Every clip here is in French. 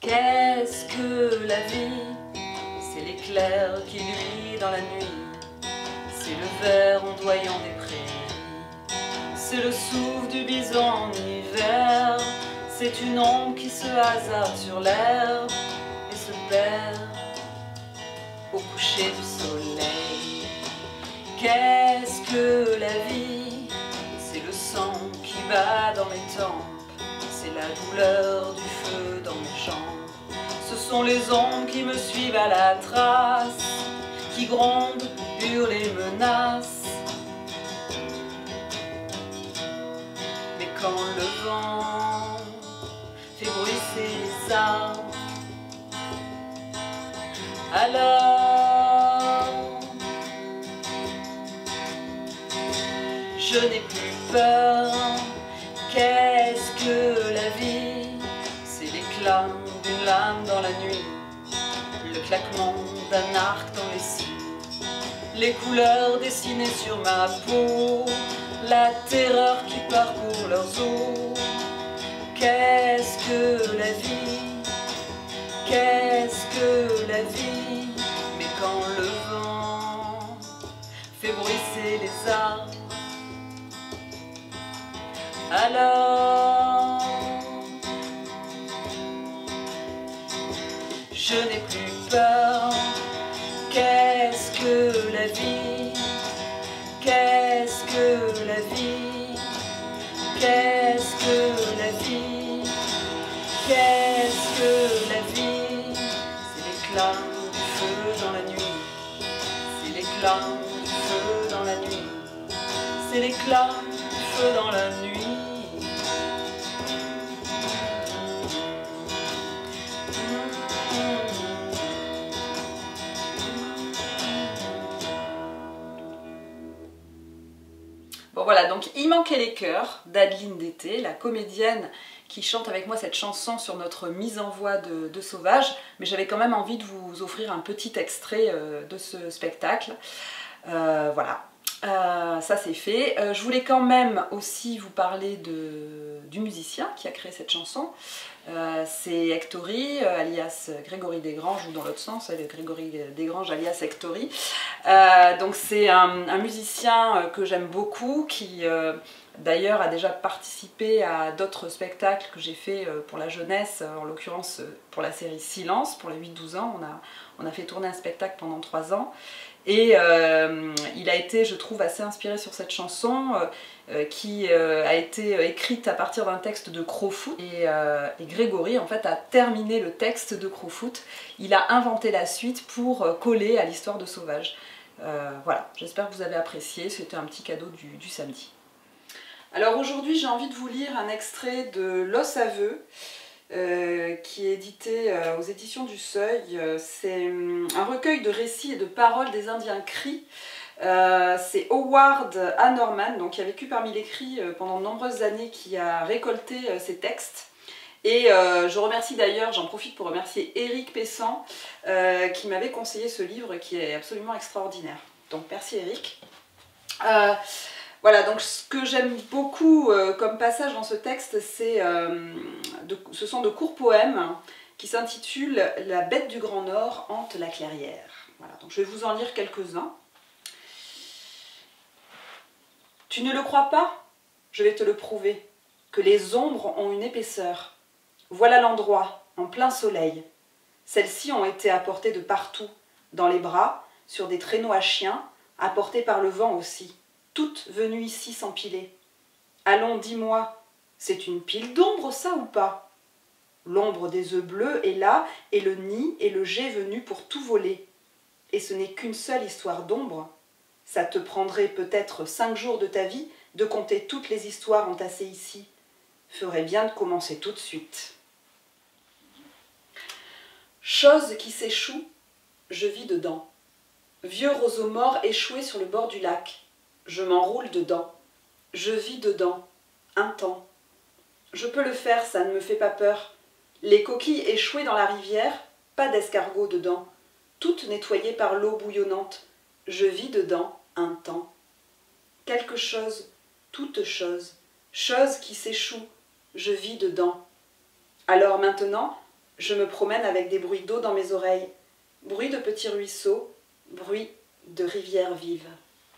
Qu'est-ce que la vie? C'est l'éclair qui luit dans la nuit, c'est le vert ondoyant des prairies, c'est le souffle du bison en hiver, c'est une ombre qui se hasarde sur l'herbe et se perd au coucher du soleil. Qu'est-ce que la vie? C'est le sang qui bat dans mes tempes, c'est la douleur du feu dans mes jambes. Ce sont les ombres qui me suivent à la trace, qui grondent, hurlent et menacent. Mais quand le vent fait bruisser les arbres, alors je n'ai plus peur. Qu'est-ce que la vie? C'est l'éclat d'une lame dans la nuit, le claquement d'un arc dans les cimes, les couleurs dessinées sur ma peau, la terreur qui parcourt leurs os. Qu'est-ce que la vie? Qu'est-ce que la vie? Mais quand le vent fait bruisser les arbres, alors je n'ai plus peur. Qu'est-ce que la vie? Qu'est-ce que la vie? Qu'est-ce que la vie? Qu'est-ce que la vie? C'est l'éclat du feu dans la nuit, c'est l'éclat du feu dans la nuit, c'est l'éclat du feu dans la nuit. Bon voilà, donc Il manquait les cœurs d'Adeline D'été, la comédienne qui chante avec moi cette chanson sur notre mise en voix de Sauvage, mais j'avais quand même envie de vous offrir un petit extrait de ce spectacle. Voilà, ça c'est fait. Je voulais quand même aussi vous parler du musicien qui a créé cette chanson. C'est Hectory, alias Grégory Desgranges, ou dans l'autre sens, Grégory Desgranges alias Hectory. Donc c'est un musicien que j'aime beaucoup, qui d'ailleurs a déjà participé à d'autres spectacles que j'ai fait pour la jeunesse, en l'occurrence pour la série Silence, pour les 8-12 ans. On a fait tourner un spectacle pendant 3 ans. Et il a été, je trouve, assez inspiré sur cette chanson qui a été écrite à partir d'un texte de Crowfoot. Et Grégory, en fait, a terminé le texte de Crowfoot. Il a inventé la suite pour coller à l'histoire de Sauvage. Voilà, j'espère que vous avez apprécié. C'était un petit cadeau du samedi. Alors aujourd'hui, j'ai envie de vous lire un extrait de L'os aveux, qui est édité aux éditions du Seuil. C'est un recueil de récits et de paroles des Indiens Cris. C'est Howard A. Norman, donc, qui a vécu parmi les Cris pendant de nombreuses années, qui a récolté ces textes. Et je remercie d'ailleurs, j'en profite pour remercier Éric Pessan, qui m'avait conseillé ce livre qui est absolument extraordinaire. Donc merci Éric. Voilà, donc ce que j'aime beaucoup comme passage dans ce texte, ce sont de courts poèmes qui s'intitulent « La bête du Grand Nord hante la clairière ». Voilà, donc je vais vous en lire quelques-uns. Tu ne le crois pas? Je vais te le prouver, que les ombres ont une épaisseur. Voilà l'endroit, en plein soleil. Celles-ci ont été apportées de partout, dans les bras, sur des traîneaux à chiens, apportées par le vent aussi. Toutes venues ici s'empiler. Allons, dis-moi, c'est une pile d'ombre, ça ou pas? L'ombre des œufs bleus est là, et le nid et le jet venu pour tout voler. Et ce n'est qu'une seule histoire d'ombre. Ça te prendrait peut-être 5 jours de ta vie de compter toutes les histoires entassées ici. Ferait bien de commencer tout de suite. Chose qui s'échoue, je vis dedans. Vieux roseau mort échoué sur le bord du lac. Je m'enroule dedans, je vis dedans, un temps. Je peux le faire, ça ne me fait pas peur. Les coquilles échouées dans la rivière, pas d'escargots dedans, toutes nettoyées par l'eau bouillonnante. Je vis dedans, un temps. Quelque chose, toute chose, chose qui s'échoue, je vis dedans. Alors maintenant, Je me promène avec des bruits d'eau dans mes oreilles, bruit de petits ruisseaux, bruit de rivières vives.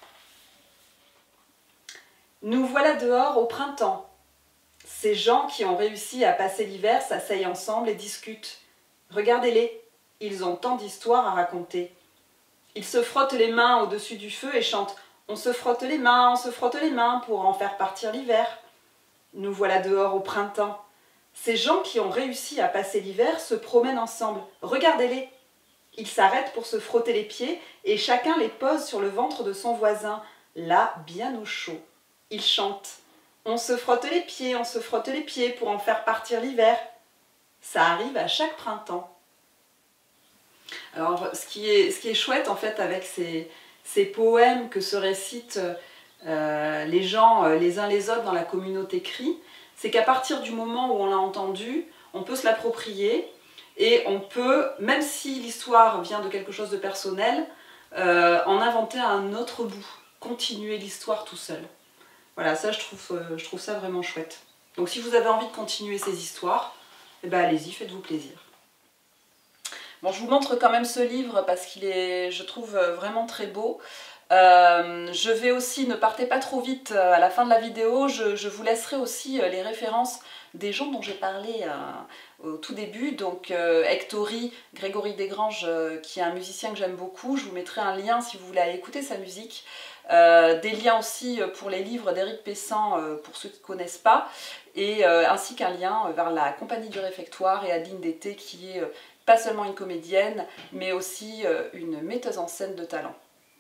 Nous voilà dehors au printemps. Ces gens qui ont réussi à passer l'hiver s'asseyent ensemble et discutent. Regardez-les, ils ont tant d'histoires à raconter. Ils se frottent les mains au-dessus du feu et chantent « On se frotte les mains, on se frotte les mains pour en faire partir l'hiver. » Nous voilà dehors au printemps. Ces gens qui ont réussi à passer l'hiver se promènent ensemble. Regardez-les. Ils s'arrêtent pour se frotter les pieds et chacun les pose sur le ventre de son voisin, là bien au chaud. Ils chantent. On se frotte les pieds, on se frotte les pieds pour en faire partir l'hiver. Ça arrive à chaque printemps. Alors, ce qui est chouette en fait avec ces poèmes que se récitent les gens les uns les autres dans la communauté CRI, c'est qu'à partir du moment où on l'a entendu, on peut se l'approprier et on peut, même si l'histoire vient de quelque chose de personnel, en inventer un autre bout, continuer l'histoire tout seul. Voilà, ça je trouve ça vraiment chouette. Donc si vous avez envie de continuer ces histoires, eh ben, allez-y, faites-vous plaisir. Bon, je vous montre quand même ce livre parce qu'il est, je trouve, vraiment très beau. Je vais aussi, ne partez pas trop vite à la fin de la vidéo, je vous laisserai aussi les références des gens dont j'ai parlé au tout début. Donc Hectory, Grégory Desgranges, qui est un musicien que j'aime beaucoup, je vous mettrai un lien si vous voulez aller écouter sa musique. Des liens aussi pour les livres d'Éric Pessan, pour ceux qui ne connaissent pas, et ainsi qu'un lien vers la Compagnie du Réfectoire et Adeline Detté, qui est pas seulement une comédienne, mais aussi une metteuse en scène de talent.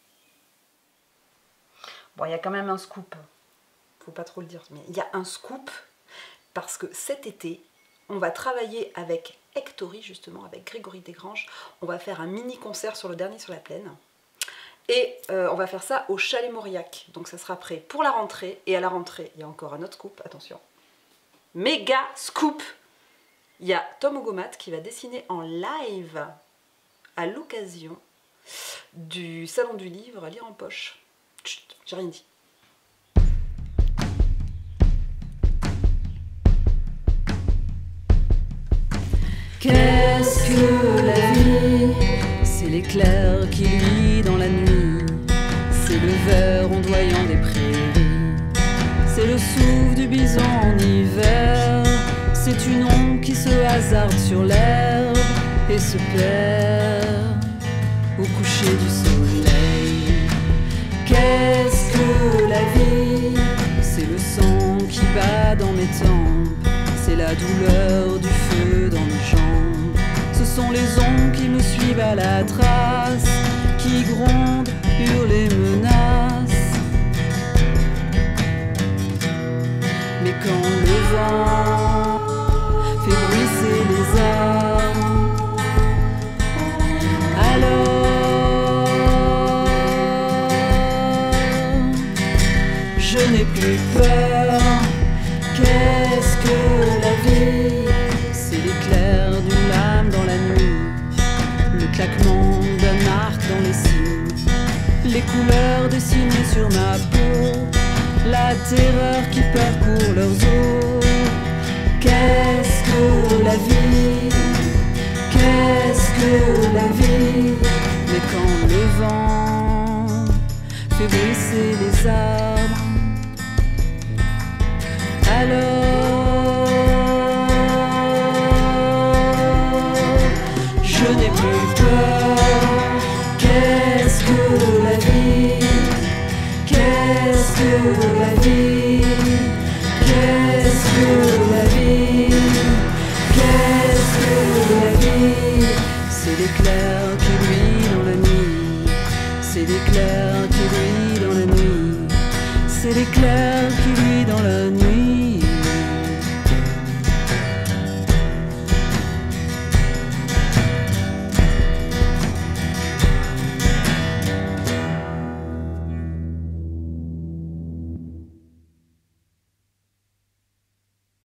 Bon, il y a quand même un scoop, faut pas trop le dire, mais il y a un scoop, parce que cet été, on va travailler avec Hectory, justement, avec Grégory Desgranges. On va faire un mini-concert sur Le Dernier sur la Plaine. Et on va faire ça au Chalet Mauriac. Donc ça sera prêt pour la rentrée. Et à la rentrée, il y a encore un autre scoop, attention. Méga scoop! Il y a Tom Ogomat qui va dessiner en live à l'occasion du Salon du Livre à Lire en Poche. Chut, j'ai rien dit. Qu'est-ce que la vie? C'est l'éclair qui luit dans la nuit, c'est le vert ondoyant des prairies, c'est le souffle du bison en hiver, c'est une ombre qui se hasarde sur l'herbe et se perd au coucher du soleil. Qu'est-ce que la vie? C'est le sang qui bat dans mes tempes, c'est la douleur du feu dans mes jambes. Ce sont les ombres qui me suivent à la trace, qui grondent, hurlent et menacent. Mais quand le vent fait bruisser les arbres, alors je n'ai plus peur. Qu'est-ce que la vie? C'est l'éclair d'une lame dans la nuit, le claquement d'un arc dans les cimes, les couleurs dessinées sur ma peau, la terreur qui parcourt leurs os. Qu'est-ce que la vie? Qu'est-ce que la vie? Mais quand le vent fait bruisser les arbres, alors je n'ai plus peur. Qu'est-ce que la vie? Qu'est-ce que la vie? Qu'est-ce que la vie? Qu'est-ce que la vie? C'est l'éclair qui brille dans la nuit, c'est l'éclair qui brille dans la nuit, c'est l'éclair qui brille dans la nuit.